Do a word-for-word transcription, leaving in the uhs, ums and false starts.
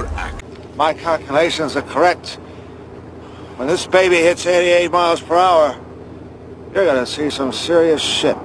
your act. My calculations are correct. When this baby hits eighty-eight miles per hour, you're gonna see some serious shit.